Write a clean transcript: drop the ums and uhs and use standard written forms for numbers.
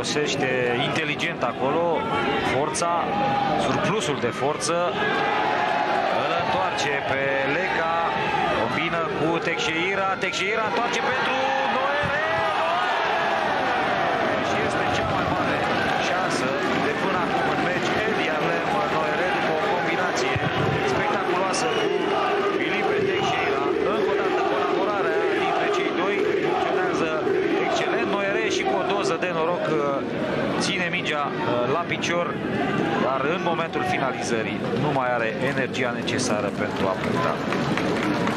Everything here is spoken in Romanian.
folosește inteligent acolo forța, surplusul de forță. Îl întoarce pe Leca, combină cu Teixeira, Teixeira întoarce pentru Noere și este cea mai mare șansă de până acum în meci. Edi Arlem Noere, după o combinație spectaculoasă cu Filipe Teixeira. Încă o dată colaborarea dintre cei doi funcționează excelent. Noere și cu o doză de noroc ține mingea la picior, dar în momentul finalizării nu mai are energia necesară pentru a puncta.